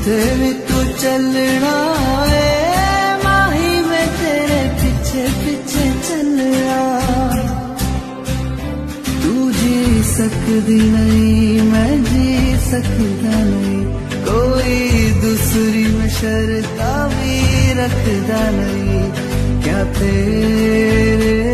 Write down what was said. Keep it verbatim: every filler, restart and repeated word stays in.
जिथे भी तू चलना है माही में तेरे पीछे पीछे चलना। तू जी सकदी नहीं मैं जी सकदा नहीं, कोई दूसरी में शर्ता भी रखदा नहीं। क्या तेरे